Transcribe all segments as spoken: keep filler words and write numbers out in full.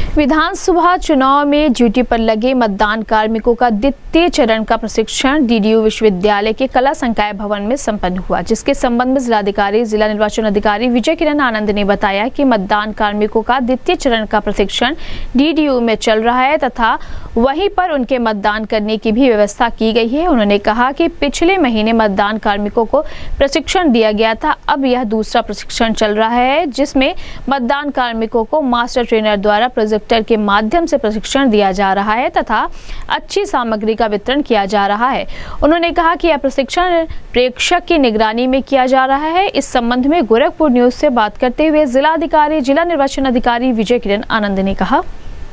विधानसभा चुनाव में ड्यूटी पर लगे मतदान कार्मिकों का द्वितीय चरण का प्रशिक्षण डीडीयू विश्वविद्यालय के कला संकाय भवन में संपन्न हुआ, जिसके संबंध में जिलाधिकारी जिला निर्वाचन अधिकारी विजय किरण आनंद ने बताया कि मतदान कार्मिकों का द्वितीय चरण का प्रशिक्षण डीडीयू में चल रहा है तथा वहीं पर उनके मतदान करने की भी व्यवस्था की गई है। उन्होंने कहा कि पिछले महीने मतदान कार्मिकों को प्रशिक्षण दिया गया था, अब यह दूसरा प्रशिक्षण चल रहा है जिसमें मतदान कार्मिकों को मास्टर ट्रेनर द्वारा प्रोजेक्टर के माध्यम से प्रशिक्षण दिया जा रहा है तथा अच्छी सामग्री का वितरण किया जा रहा है। उन्होंने कहा कि यह प्रशिक्षण प्रेक्षक की निगरानी में किया जा रहा है। इस संबंध में गोरखपुर न्यूज से बात करते हुए जिलाधिकारी जिला निर्वाचन अधिकारी विजय किरण आनंद ने कहा,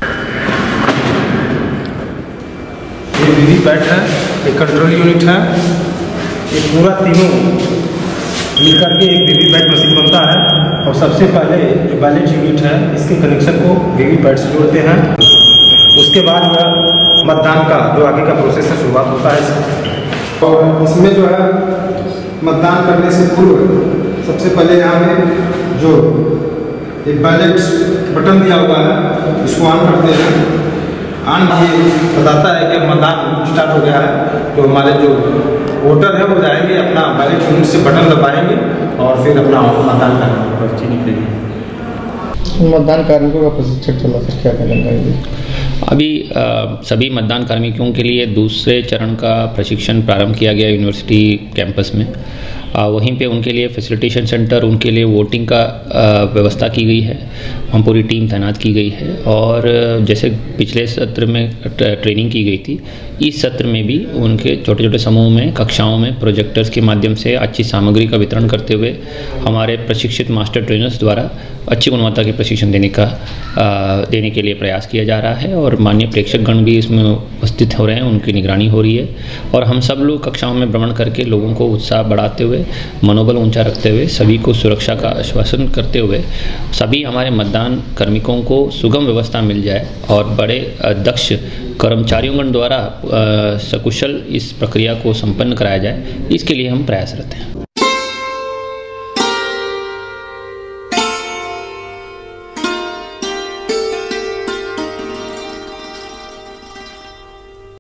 ये वीवीपैट है, एक कंट्रोल यूनिट है, ये पूरा तीनों मिलकर के एक वीवीपैट मशीन बनता है और सबसे पहले जो बैलेट यूनिट है इसके कनेक्शन को वीवीपैट से जोड़ते हैं। उसके बाद वह मतदान का जो आगे का प्रोसेस है शुरुआत होता है और इसमें जो है मतदान करने से पूर्व सबसे पहले यहाँ पे जो एक बैलेट बटन दिया हुआ है इसको ऑन करते हैं। ऑन ये बताता है कि मतदान स्टार्ट हो गया है, तो हमारे जो वोटर है वो जाएंगे अपना बैलेट यूनिट से बटन दबाएंगे और फिर अपना मतदान करने पर्ची निकलेगी। मतदान कार्मिकों का प्रशिक्षण चला सर, क्या कहना चाहेंगे? अभी आ, सभी मतदान कार्मिकों के लिए दूसरे चरण का प्रशिक्षण प्रारंभ किया गया यूनिवर्सिटी कैंपस में। आ, वहीं पे उनके लिए फैसिलिटेशन सेंटर, उनके लिए वोटिंग का आ, व्यवस्था की गई है, वहाँ पूरी टीम तैनात की गई है और जैसे पिछले सत्र में ट्रेनिंग की गई थी, इस सत्र में भी उनके छोटे छोटे समूह में कक्षाओं में प्रोजेक्टर्स के माध्यम से अच्छी सामग्री का वितरण करते हुए हमारे प्रशिक्षित मास्टर ट्रेनर्स द्वारा अच्छी गुणवत्ता के प्रशिक्षण देने का आ, देने के लिए प्रयास किया जा रहा है और माननीय प्रेक्षकगण भी इसमें उपस्थित हो रहे हैं, उनकी निगरानी हो रही है और हम सब लोग कक्षाओं में भ्रमण करके लोगों को उत्साह बढ़ाते हुए, मनोबल ऊंचा रखते हुए, सभी को सुरक्षा का आश्वासन करते हुए सभी हमारे मतदान कार्मिकों को सुगम व्यवस्था मिल जाए और बड़े दक्ष कर्मचारियों द्वारा सकुशल इस प्रक्रिया को संपन्न कराया जाए, इसके लिए हम प्रयासरत हैं।